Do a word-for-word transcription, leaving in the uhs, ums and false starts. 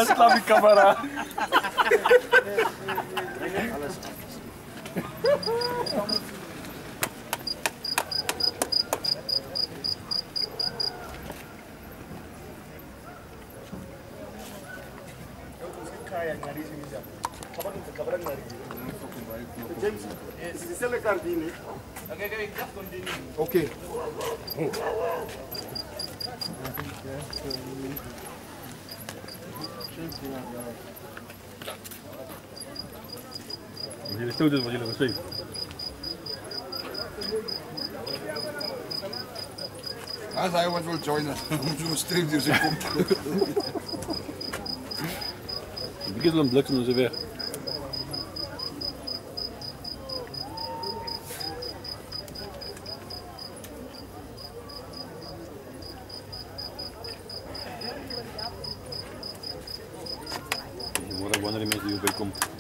Ja, slap die camera. James, si c'est le cardini. Ok. Jullie stoten wat jullie gaan zien. Als hij wat wil joinen, moet je een stream die zo komt. Ik begin dan bliksem en ze weg. Je moet ook wanneer die mensen hierbij komen.